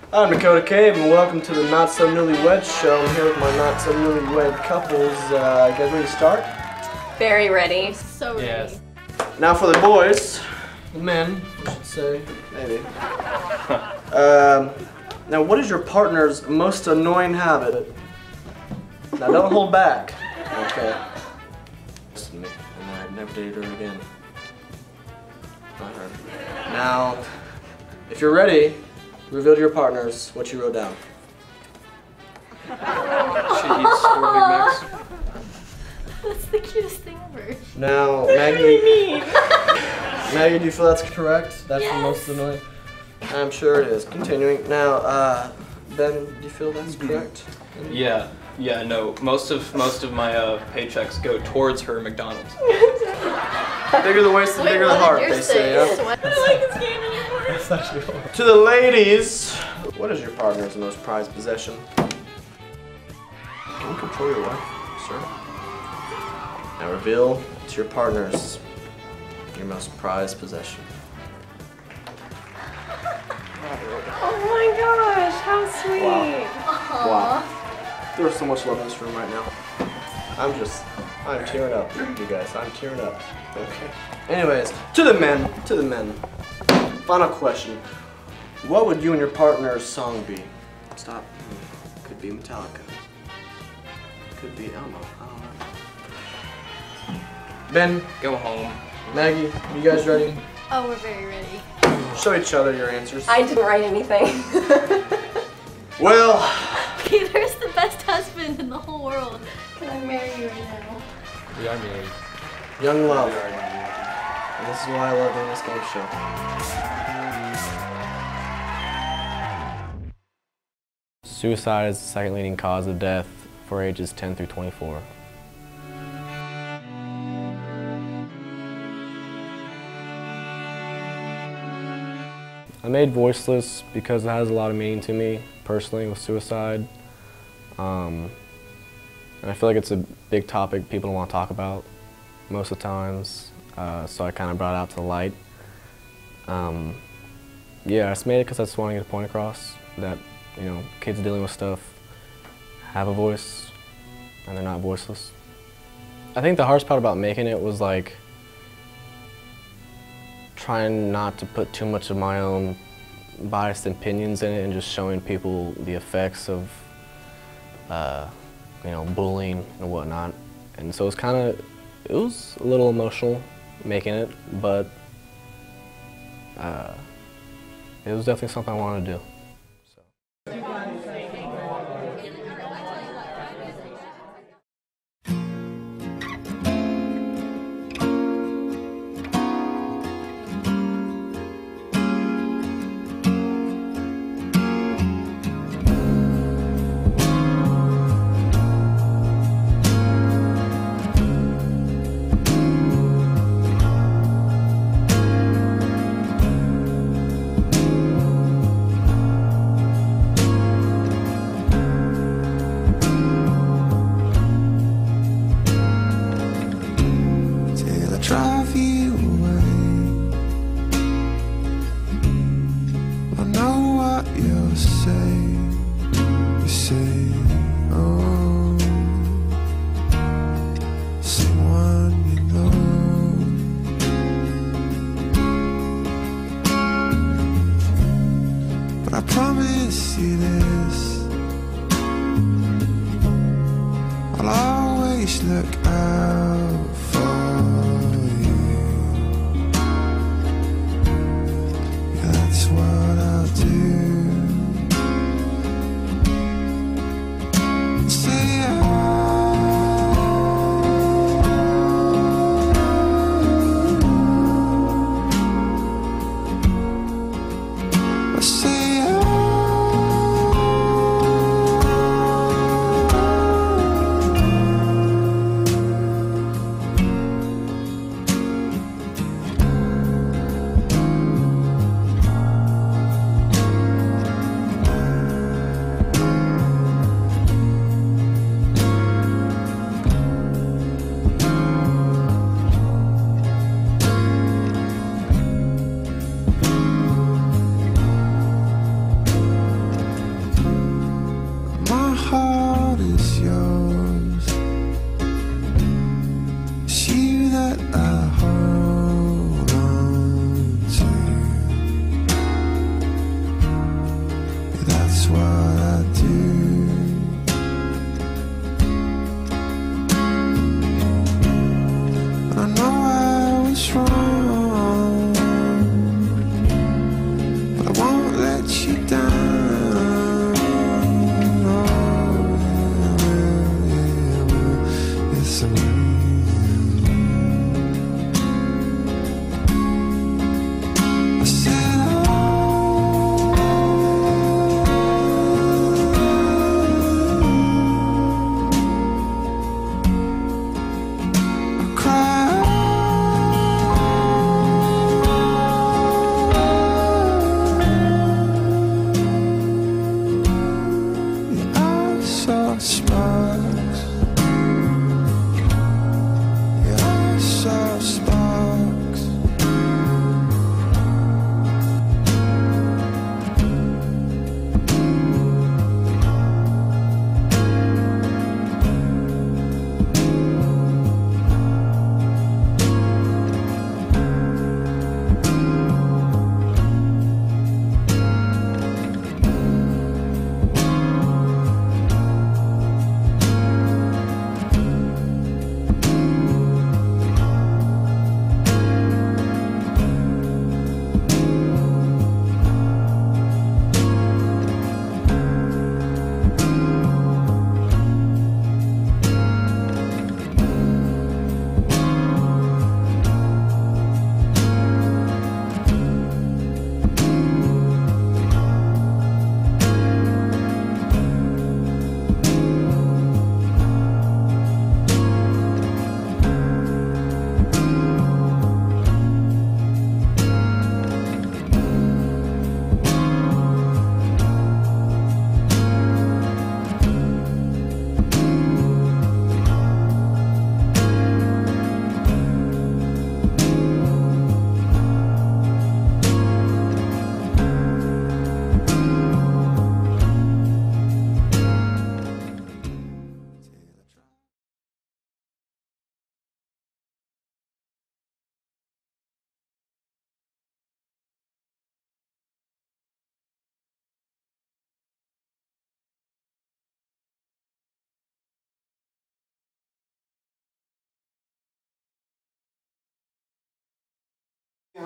I'm Dakota Cave, and welcome to the Not So Newlywed Show. I'm here with my Not So Newlywed couples. You guys ready to start? Very ready. So ready. Yes. Now for the boys, the men, I should say, maybe. Now, what is your partner's most annoying habit? Now, don't hold back. Okay. Listen to me, and I'd never dated her again. Not her. Now, if you're ready, reveal to your partners what you wrote down. She eats 4 Big Macs. That's the cutest thing ever. Now, Maggie. Maggie, do you feel that's correct? That's the most annoying? I'm sure it is. Continuing. Now, Ben, do you feel that's correct? Yeah, no. Most of my paychecks go towards her McDonald's. Bigger the waist, the bigger the heart, they say. Yeah? I don't like this game anymore. That's actually horrible. To the ladies, what is your partner's most prized possession? Can you control your wife, sir? Now reveal to your partners your most prized possession. Oh my gosh, how sweet. Wow. There's so much love in this room right now. I'm tearing up, you guys. I'm tearing up. Okay. Anyways, to the men. Final question. What would you and your partner's song be? Stop. Could be Metallica. Could be Elmo. I don't know. Ben. Go home. Maggie, you guys ready? Oh, we're very ready. Show each other your answers. I didn't write anything. Well. Peter's the best husband in the whole world. Can I marry you right now? We are married. Young love. And this is why I love doing this game show. Suicide is the second leading cause of death for ages 10 through 24. I made Voiceless because it has a lot of meaning to me, personally, with suicide. And I feel like it's a big topic people don't want to talk about most of the times, so I kind of brought it out to the light. Yeah, I just made it because I just want to get a point across that, you know, kids dealing with stuff have a voice and they're not voiceless. I think the hardest part about making it was like trying not to put too much of my own biased opinions in it and just showing people the effects of you know, bullying and whatnot. And so it was a little emotional making it, but it was definitely something I wanted to do. Drive you away. I know what you'll say. You say, oh, someone you know. But I promise you this, I'll always look out for. That's what I'll do. Say I say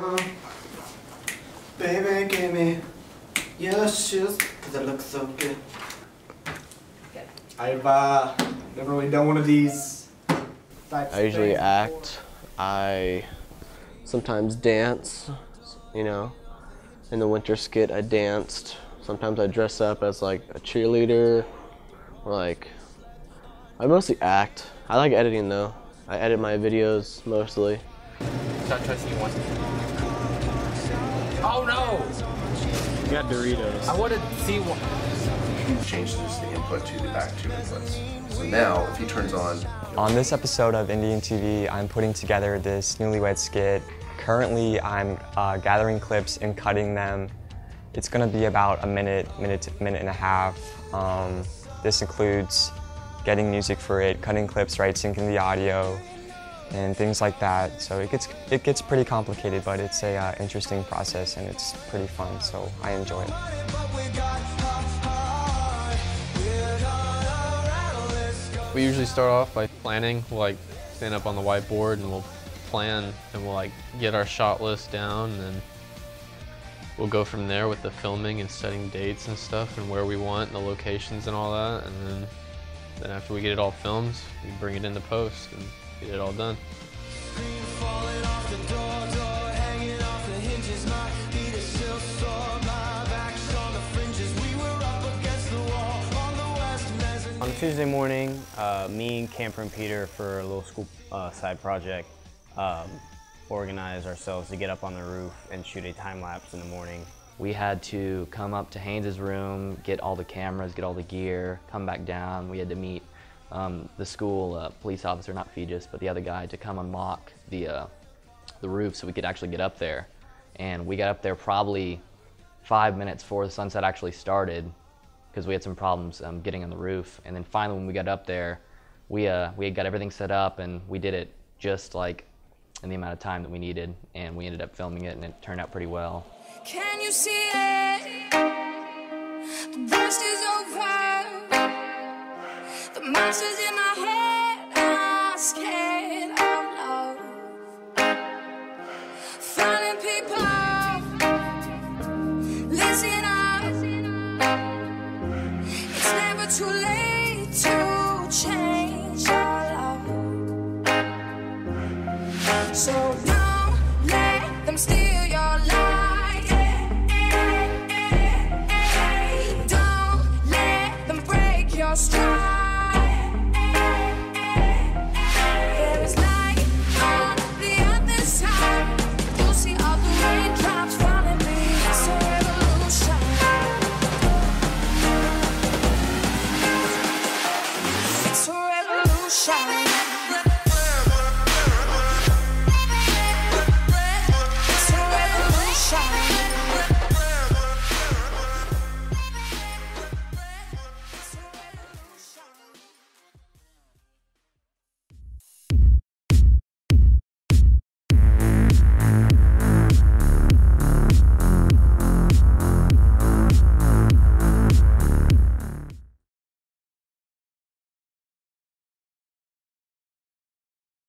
Baby, give me your shoes, cause they look so good. I've never really done one of these types I usually of things act. I sometimes dance, you know. In the winter skit, I danced. Sometimes I dress up as like a cheerleader, or like, I mostly act. I like editing though. I edit my videos mostly. Start trusting you once. Oh no! You got Doritos. I want to see one. Changes the input to the back two inputs. So now, if he turns on... On this episode of NDNTV, I'm putting together this Newlywed skit. Currently, I'm gathering clips and cutting them. It's gonna be about a minute and a half. This includes getting music for it, cutting clips, right, syncing the audio, and things like that. So it gets pretty complicated, but it's a interesting process and it's pretty fun, so I enjoy it. We usually start off by planning. We'll like stand up on the whiteboard and we'll plan and we'll like get our shot list down, and then we'll go from there with the filming and setting dates and stuff and where we want and the locations and all that, and then after we get it all filmed, we bring it into post and get it all done. On Tuesday morning, me, Camper, and Peter, for a little school side project, organized ourselves to get up on the roof and shoot a time lapse in the morning. We had to come up to Haynes' room, get all the cameras, get all the gear, come back down. We had to meet the school police officer, not Feegis, but the other guy, to come unlock the roof so we could actually get up there. And we got up there probably 5 minutes before the sunset actually started, because we had some problems getting on the roof. And then finally, when we got up there, we had got everything set up, and we did it just like in the amount of time that we needed, and we ended up filming it, and it turned out pretty well. Can you see it? The worst is over. The monsters in my head are scared of love. Finding people, listen up. It's never too late to change your love. So don't let them steal your life. Stride. There is light on the other side. You'll see all the raindrops falling. It's a revolution. It's a revolution.